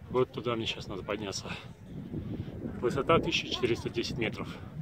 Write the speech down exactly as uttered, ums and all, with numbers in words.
Вот туда мне сейчас надо подняться. Высота тысяча четыреста десять метров.